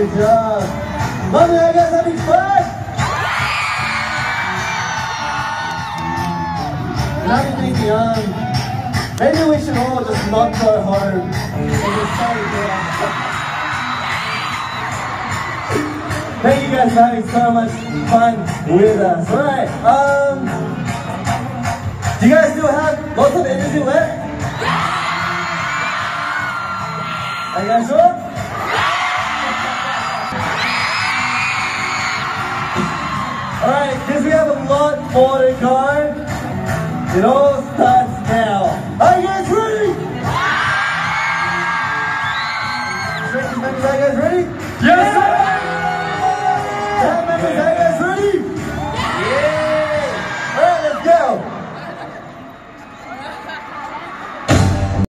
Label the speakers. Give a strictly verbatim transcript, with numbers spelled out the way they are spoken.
Speaker 1: Good job. Mommy, are you guys having fun? Not even young. Maybe we should all just not try hard and just try to get out. Thank you guys for having so much fun with us. Alright, um, do you guys still have lots of energy left? Are you guys sure? Alright, because we have a lot more to go. It all starts now. Are you guys ready? Are you guys ready? Yes, sir! Are you guys ready?